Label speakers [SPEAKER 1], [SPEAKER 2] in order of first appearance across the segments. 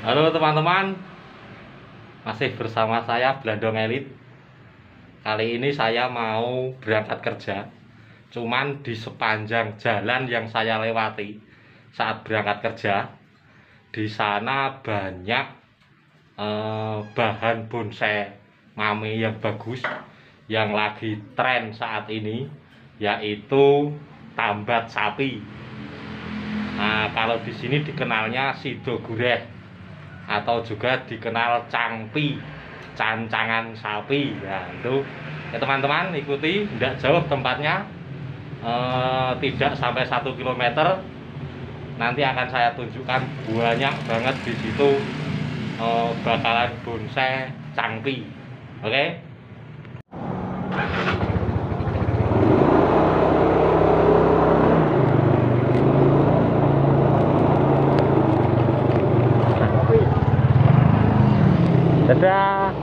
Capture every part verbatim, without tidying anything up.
[SPEAKER 1] Halo teman-teman, masih bersama saya Blandong Elit. Kali ini saya mau berangkat kerja. Cuman di sepanjang jalan yang saya lewati saat berangkat kerja, di sana banyak eh, bahan bonsai mame yang bagus, yang lagi tren saat ini, yaitu tambat sapi. Nah, kalau di sini dikenalnya sido gureh atau juga dikenal cangpi, cancangan sapi. Ya itu ya teman-teman, ikuti, tidak jauh tempatnya, eh, tidak sampai satu kilometer. Nanti akan saya tunjukkan banyak banget di situ, eh, bakalan bonsai cangpi. Oke. Dadah.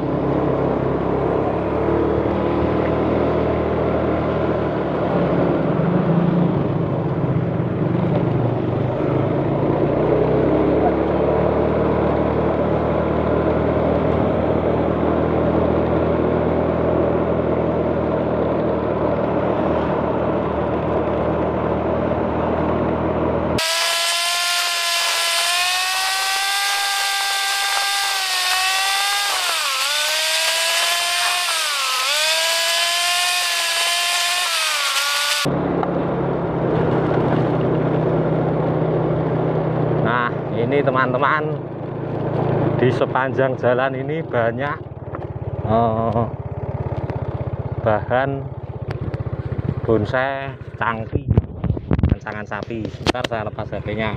[SPEAKER 1] Nah, ini teman-teman, di sepanjang jalan ini banyak eh, bahan bonsai cangpi, cancangan sapi. Sebentar saya lepas H P-nya.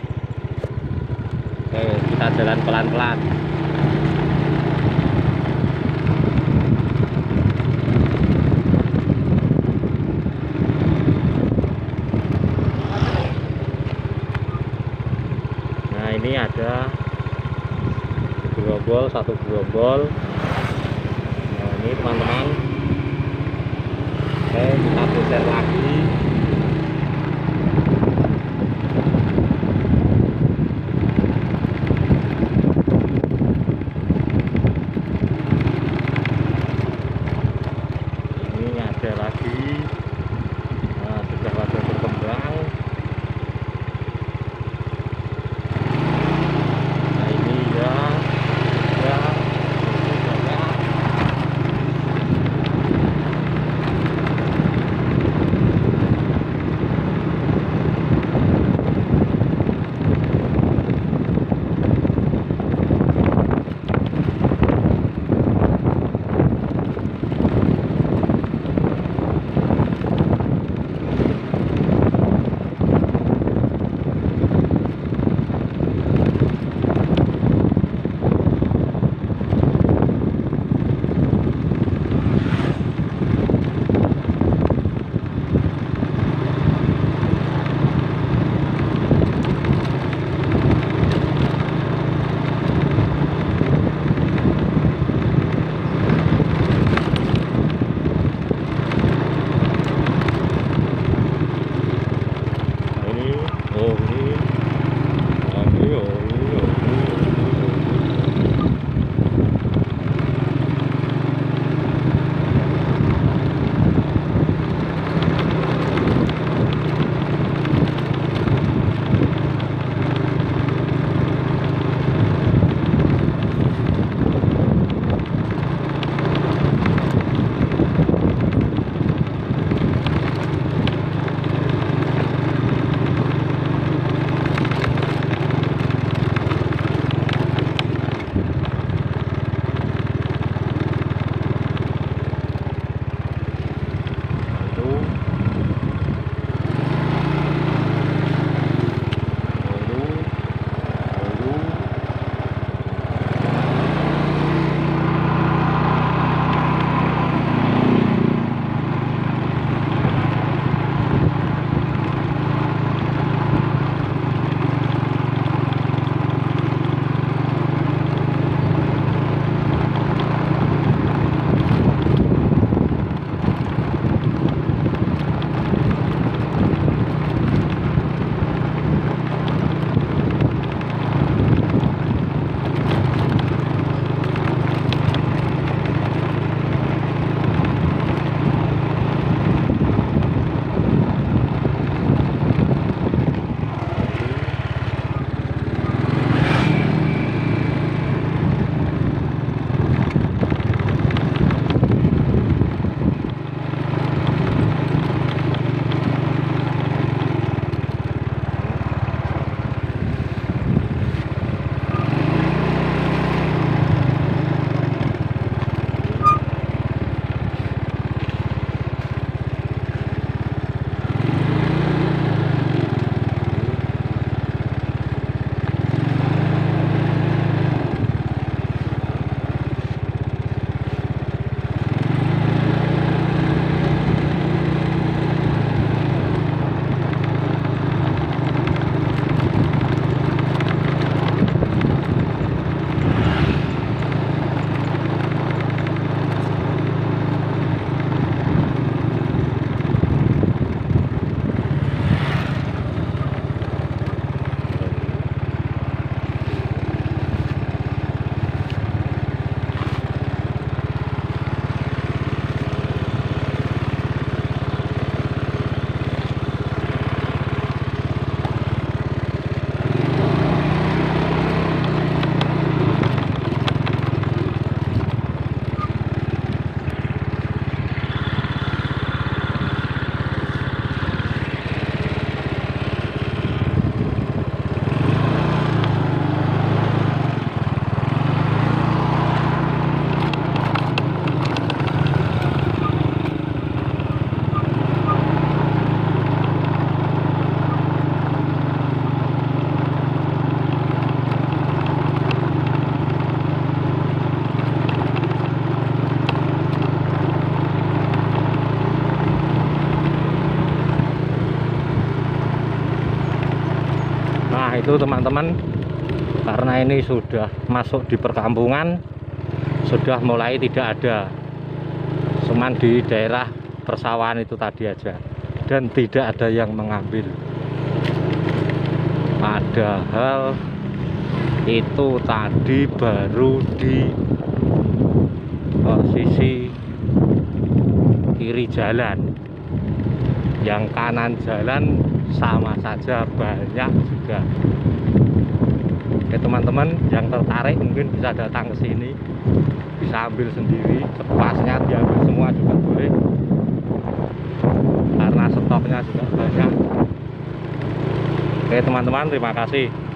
[SPEAKER 1] Oke, kita jalan pelan-pelan. Nah, ini ada gerombol, satu gerombol. Nah, ini teman-teman. Oke, kita geser lagi. Ini ada lagi. Nah, sudah pada berkembang. Nah, ini ya, ya, ini banyak. itu teman-teman, karena ini sudah masuk di perkampungan, sudah mulai tidak ada, cuman di daerah persawahan itu tadi aja, dan tidak ada yang mengambil. Padahal itu tadi baru di posisi kiri jalan, yang kanan jalan sama saja banyak juga. Oke teman-teman, yang tertarik mungkin bisa datang ke sini, bisa ambil sendiri, cepasnya diambil semua juga boleh, karena stoknya juga banyak. Oke teman-teman, terima kasih.